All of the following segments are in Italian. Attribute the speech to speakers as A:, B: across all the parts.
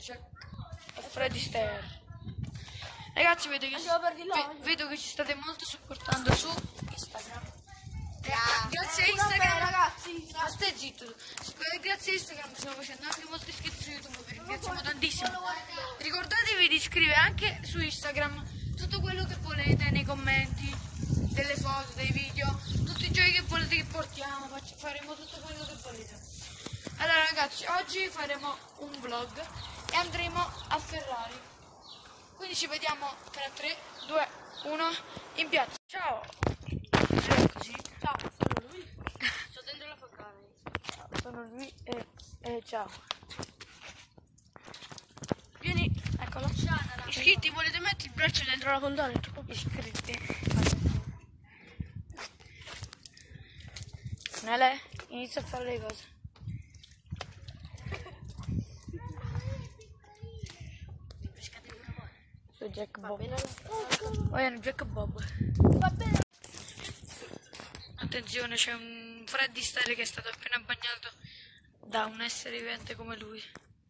A: c'è Freddy Stair. Ragazzi, vedo che ci state molto supportando su Instagram. Grazie a Instagram, ragazzi. Stai zitto. Grazie a Instagram stiamo facendo anche molti iscritti su YouTube. Vi ringraziamo tantissimo. Ricordatevi di iscrivere anche su Instagram tutto quello che volete nei commenti, delle foto, dei video, tutti i giochi che volete che portiamo. Faremo tutto quello che volete. Allora ragazzi, oggi faremo un vlog e andremo a Ferrari. Quindi ci vediamo tra 3, 2, 1 in piazza. Ciao. Così.
B: Ciao, sono lui. Sto dentro la Ferrari.
A: Sono lui e ciao. Vieni, eccolo.
B: Iscritti, volete mettere il braccio dentro la fontana?
A: Iscritti. Nele, inizia a fare le cose. Su Jack Bob. Vogliono Jack Bob.
B: Va bene.
A: Attenzione, c'è un Freddy Stair che è stato appena bagnato da un essere vivente come lui.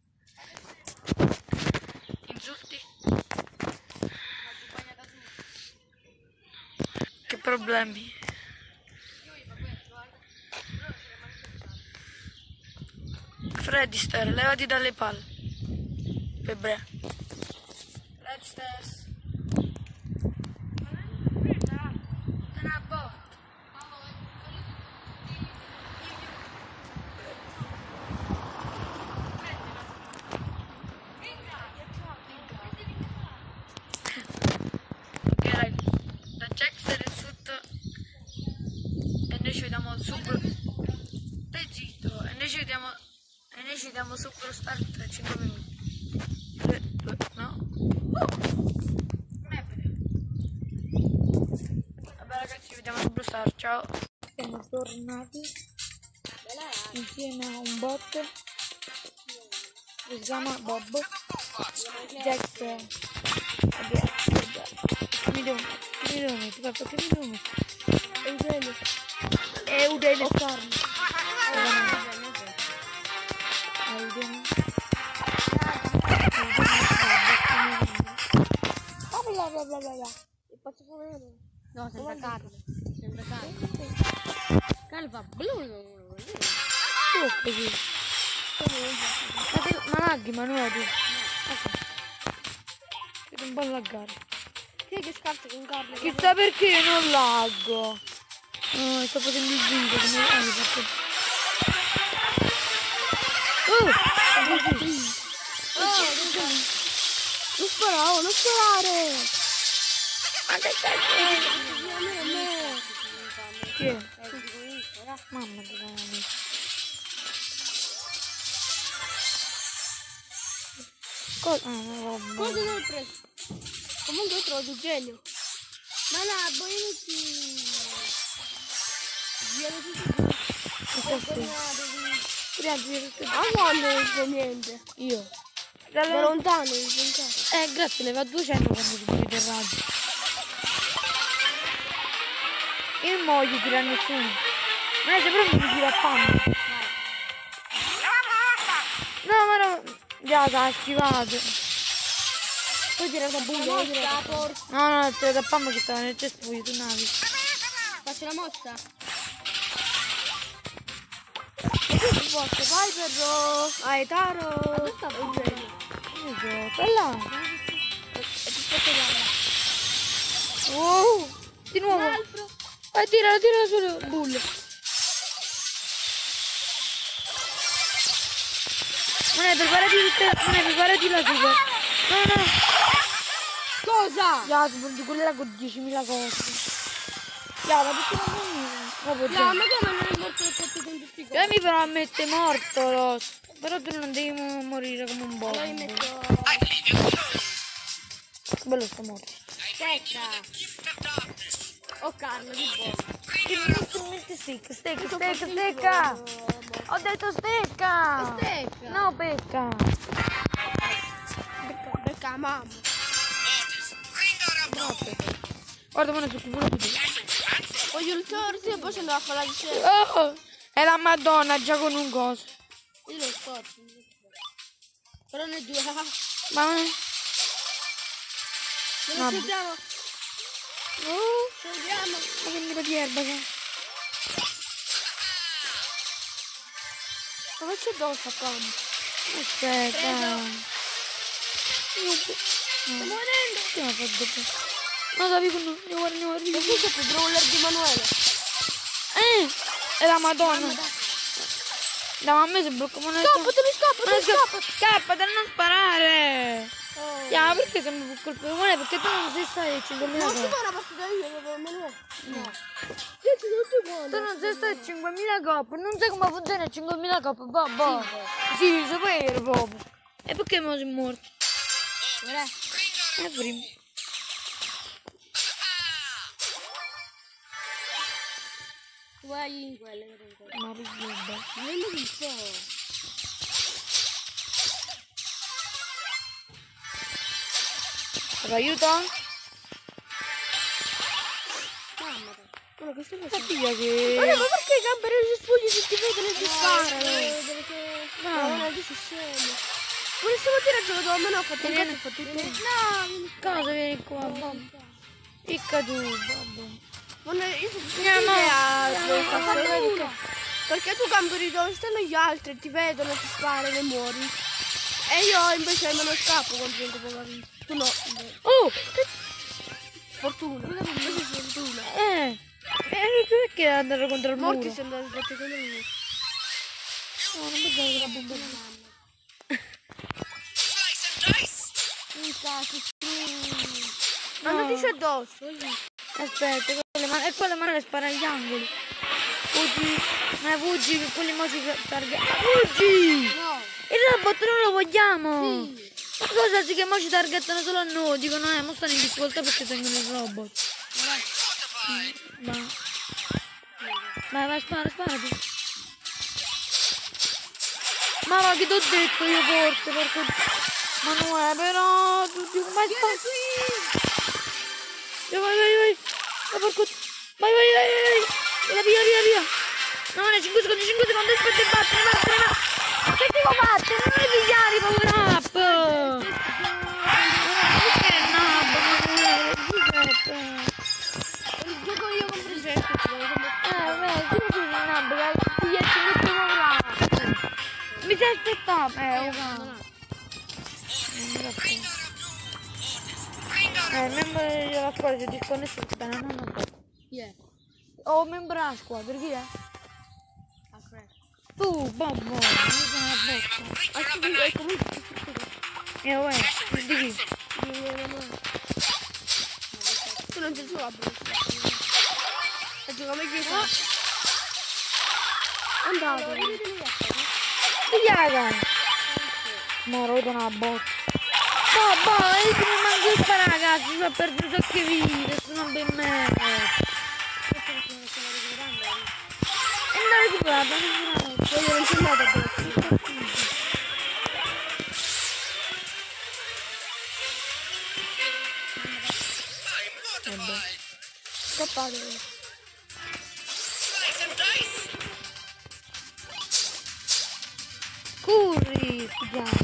A: Insulti? Che problemi? Freddy Stair, levati dalle palle. Febbre. Freddy Stair. Ci vediamo super. Stai zitto. E noi ci vediamo super star tra 5 minuti. 3, 2, no? Vabbè ragazzi, ci vediamo super star, ciao. Siamo tornati insieme a un bot che si chiama Bob. Jack. Mi devo mettere. Eudelio Carlo.
B: Faccio vedere. No, sembra Carlo. Carlo fa blu.
A: Così. Ma laghi, ma no, tu. Vedo un po' laggare.
B: Chi è che scarta con Carlo?
A: Chissà perché io non laggo. No, sto facendo il video come
B: non sparare!
A: Ma che cazzo? Chi è? Mamma di me. Cosa?
B: Cosa l'ho preso? Comunque ho trovato il genio. Ma la
A: Ah,
B: quando non c'è niente?
A: io.
B: Da lontano,
A: Grazie, le va 200 quando si vede il radio. Io non voglio tirare a nessuno. Ma se proprio mi tira a panno. No, ma no. Già, t'ha schivato.
B: Poi tira da bulla.
A: No, te da panno che stava nel cespuglio, tu navi.
B: Faccio la mossa.
A: Vai perro. Vai Taro.
B: Dove sta il genio?
A: Quella. Wow. Di nuovo. Vai, tira solo bull. Non preparati la super. No.
B: Cosa?
A: Ya, di quella con 10.000 cose. Ya, ma perché non mi...
B: No, ma come non è morto il fatto con tutti i cosi?
A: Io mi però mette morto lo... Però tu non devi morire come un boh.
B: Allora io metto...
A: Bello sto morto.
B: Secca! Oh Carlo, di buono.
A: Stecca! Ho detto stecca!
B: Stecca!
A: No, becca!
B: Becca mamma!
A: Guarda, ma ne so pure tu.
B: Voglio il sorso e poi ce andrò a fare la ricerca.
A: Oh! È la Madonna già con un coso.
B: Io lo scorso. Però ne due.
A: Ma
B: Non sentiamo. Sentiamo.
A: Ma che mira di erba che...
B: Dove c'è Dosa qua?
A: Aspetta.
B: Sto morendo.
A: Che mi ha fatto dopo? No, Davi, ne guarda.
B: Questo è più brawler di Manuele.
A: È la Madonna. Da mamma si blocca, ma non
B: Scappa, te ne scappa.
A: Scappate, non sparare.
B: Oh.
A: Ya, perché siamo più colpevoli? Perché tu non sei stato 5.000
B: Non si
A: copie.
B: fa una partita io, Manuele.
A: No.
B: Io ci sono tutti buoni.
A: Tu non sei stato 5.000 copie, non sai come funziona 5.000 copie, boh. Sì, sapere proprio. E perché mo sei morto? Prima.
B: Vai in quelle.
A: Ma ricorda.
B: Non lo so.
A: Aiuto?
B: Mamma. Guarda, questo è
A: La figlia che...
B: ma perché i gamberi si spugli se ti vedono e ti sparano?
A: No.
B: Non è scemo. Questa mattina giocato a me, ho fatto un cazzo, ho fatto tutto.
A: Cosa vieni qua, babbo? Icca tu, babbo.
B: Io sono perché tu gamberi dove stanno gli altri e ti vedono e ti sparano e muori. E io invece me ne scappo quando vengo poverino. Tu no.
A: Oh!
B: Fortuna. Questa è fortuna.
A: Perché andare contro il muro?
B: Morti si andati contro il muro.
A: No, non mi dai la bomba.
B: Ma non dice addosso.
A: Aspetta, e quelle mani le spara agli angoli. Fuggi, ma fuggi, che quelli mo ci targettano. Fuggi!
B: No.
A: Il robot non lo vogliamo!
B: Sì.
A: Ma cosa sì che mo ci targettano solo a noi? Dicono, mo stanno in difficoltà perché tengono il robot. Vai, spara. Ma va, che t'ho detto io forse, porco... Ma non è, però... Vai, spara! Vai! Ma porco... Vai! Via! No, 5 secondi, aspetta, battere! Che ti vuoi battere? Non devi pigliare, povero Nap! Perché Nap?
B: Gioco io con Francesco.
A: Sì, Nap, che hai il biglietto tutto povero. Mi sei aspettato? Il membro della squadra si è disconnesso da una nonna.
B: Chi è?
A: Oh, membro della squadra, chi è? Tu, babbo, non sono una bocca.
B: È comunque
A: Di chi?
B: tu non ci gioca a gioca meglio che andato.
A: Chi raga? Ma rodo una botta. Babbo, io ti rimango qua ragazzi, mi ha perso un sacco di vite, sono ben merda. E non recuperato.
B: Voglio non c'è andato a scappato.
A: Corri, scusa.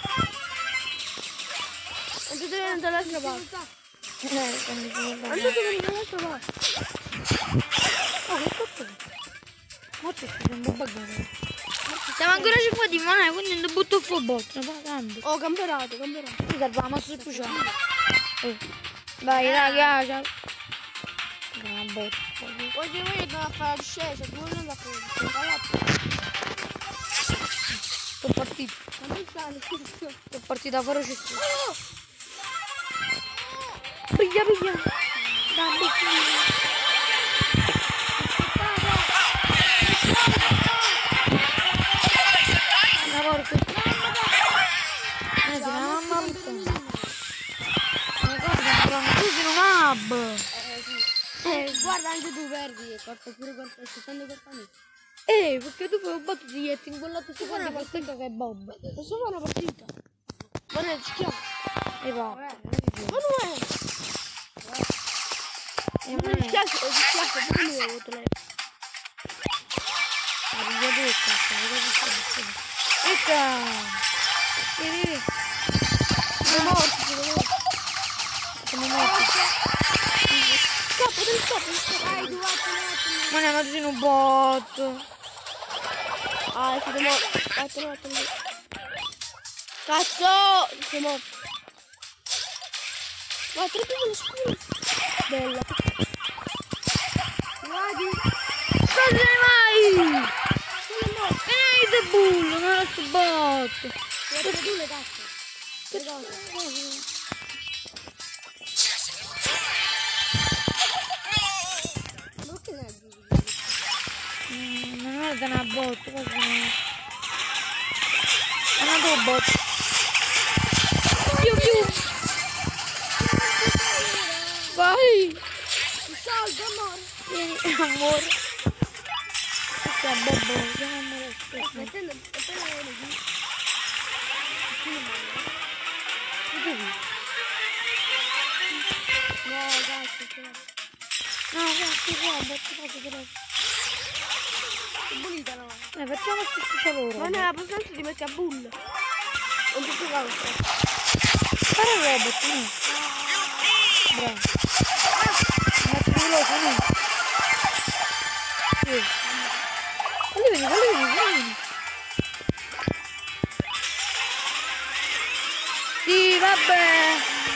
B: Andate dall'altra parte.
A: Quando si guarda.
B: Andate dall'altra parte.
A: Oh, che cazzo è? Morto si sembra buggato. Siamo ancora 5 di moneta, quindi non butto fuori botto, tanto.
B: Oh, camperato.
A: Mi serve la mossa speciale. Vai, raga, ciao. Una botta.
B: Oggi voi andate a fare la discesa, tu non la fai.
A: Sono partito.
B: Ma non sale,
A: Sono partito a fare cessi. Piglia. Dai, una porca. Sì, mamma puttana. Tu sei un hub.
B: guarda anche tu perdi, porta pure colpa, secondo colpa mia.
A: Perché tu fai un botto di ietti incollato su quando fa stecca che è Bob.
B: Posso fare una partita? Ma ne schiavo.
A: E va.
B: Ma non è.
A: E
B: Non mi spiace, pure lui ho avuto lei.
A: Ecca! Vieni.
B: Siamo morti, siamo morti.
A: Siamo morti.
B: Scappa, devi scappa. Dai, tu vattene.
A: Ma ne ha messo un bot.
B: Ah, siamo morti. Vattene. Cazzo! Siamo morti. Ma troppo nello scuro. Bella. Guardi.
A: Cosa mai?
B: Sono morto.
A: The bull, non è sto bot.
B: Guarda tu le cazzo. Che cosa? Ma che ne è?
A: Non è da una bot, cosa è? È una bot. Più. Vai.
B: Salve, amore.
A: Vieni, amore. Questo è Bobo, andiamo amore.
B: Appena ero qui. No, cazzo, ce l'ho.
A: No, guarda, guarda.
B: È bonita, no?
A: Facciamo tutto loro.
B: Ma nella prossima ti metti a bull. Non ti provare.
A: Fare il robot, no? Bravo. Metti veloce, no? Sì. Vieni. Sì, vabbè.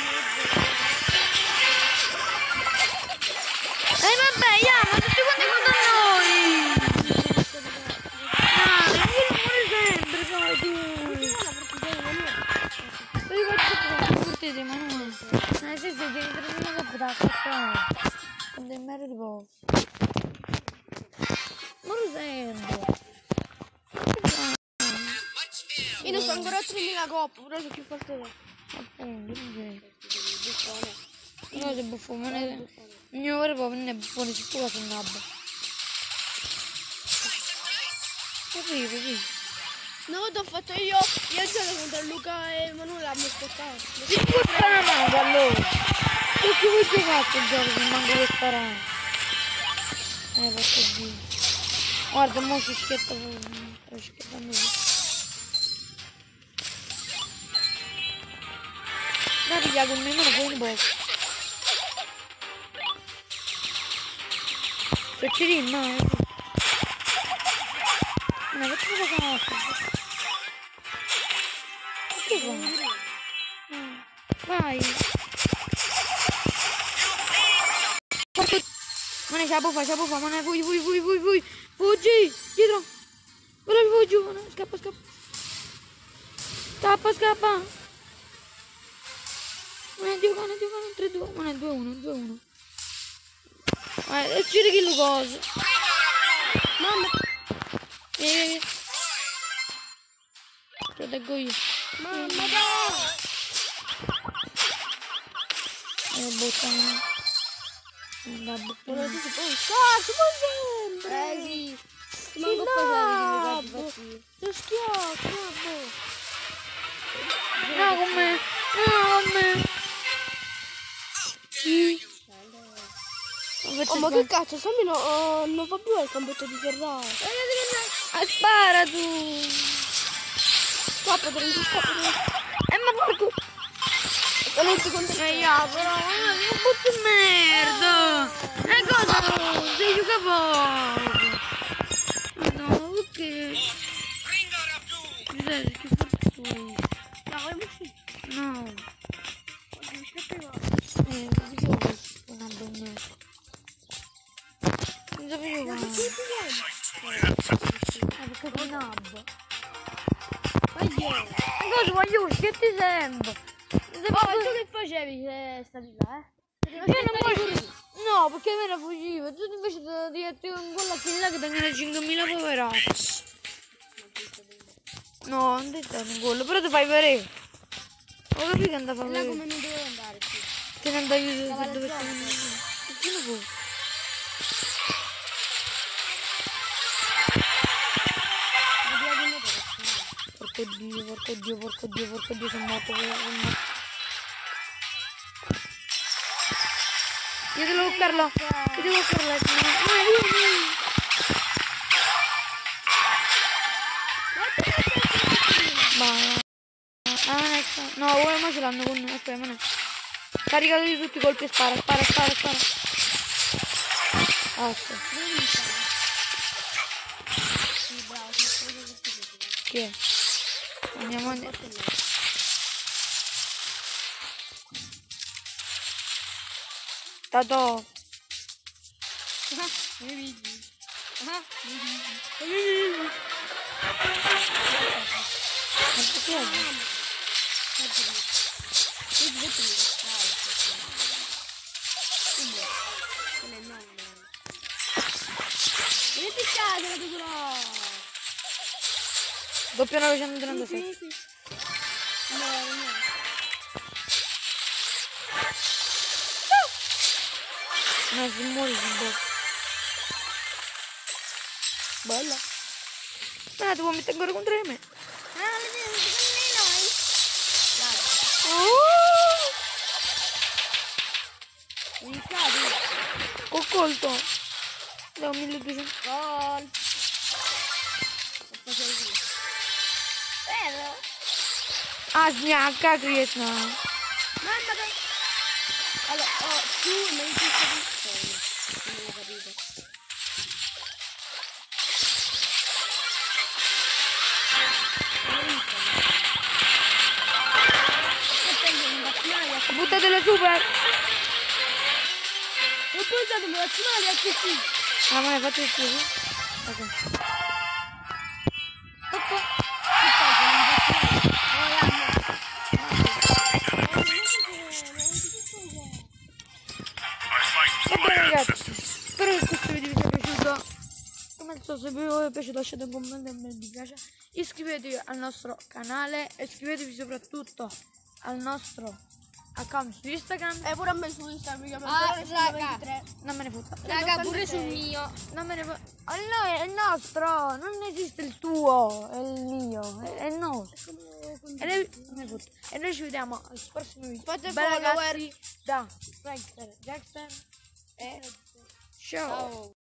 A: Vabbè, ma tutti quanti contro noi. Non muore sempre, ma non è. Sì, genitori non da aspettare. Con del mero di poco. Non lo sento.
B: Io ne sto ancora a 3.000 coppe, però sono più forte te.
A: Appunto, no, sei buffone, non è. Il mio vero proprio non è buffone, se tu sei un nabbo. Così.
B: No, t'ho fatto io gioco contro Luca e Emanuele abbiamo aspettato.
A: Si può sparare a mano allora. Perché vuoi giocare il gioco se manco vuoi sparare? Porco Dio. Guarda, mo si schietta pure. Sto schiettando pure. Dai, piglia con me, me lo puoi in bocca. Se ci rimane, no? Ma che cosa fa? Che fa? Vai. Ma ne c'è la buffa, ma ne vuoi. Fuggi, dietro. Veloce, vuoi giù, scappa. Scappa. Non è Dio cane, 3-2, non è 2-1. Vai, ci righi cosa.
B: Mamma.
A: Vieni. Te leggo io.
B: Mamma, dai.
A: Buttami.
B: Non si può sempre. Sì. Manco facevi. Ti schiocco.
A: No, con me. Sì.
B: Oh, ma che cazzo, Sammy non fa più il campetto di Ferrari.
A: Spara tu.
B: Scappa.
A: Ma porco.
B: Non ti contento.
A: Però, non butto merda. E cosa? Sei gioca poco. No, ok. Cos'è? Che forte tu?
B: No, è uscito.
A: No. Una bonnetta. Non sapevo che perché sei nabbo. Cosa voglio? Che ti sembra?
B: Tu che facevi se stavi là,
A: Io non voglio. No, perché me ne fuggivo. Tu invece ti metti un gol a là che tengono 5.000 poverati. No, non ti dai un gol, però ti fai vedere. Ho capito che andava a
B: là
A: vedere.
B: come non dovevo andare qui.
A: Che non dai aiuto per dove stai andando. Chi lo può? Porco Dio, sono morto. Io devo buscarlo. Ma No, ora ma ce l'hanno con... Aspetta, ma no. Caricati tutti i colpi e spara. Aspetta.
B: Sì, bravo,
A: Chi è? Andiamo a... Tato. Doppio 936. No, si muore un po'. Bella. Ma ti puoi mettere ancora contro me? Ho colto. Da 1200.
B: Gol.
A: Ah, sgnacca, Krishna.
B: Mamma che... Allora, tu non ti capisci. Non ho capito.
A: Buttate le super.
B: E poi state me la finale a tutti.
A: Ah, ma hai fatto il tuo? Ok. Vabbè ragazzi, spero che questo video vi sia piaciuto. Come al solito, se vi è piaciuto lasciate un commento e mi piace. Iscrivetevi al nostro canale e iscrivetevi soprattutto al nostro account su Instagram.
B: E pure a me su Instagram.
A: Raga, non me ne fotta.
B: Raga, pure sul mio.
A: Non me ne fotta. È il nostro, non esiste il tuo, è il mio, è il nostro. E noi, non me ne fotta. E noi ci vediamo al prossimo video.
B: Fate
A: Beh,
B: follower
A: ragazzi, da Frank Jackson e ciao.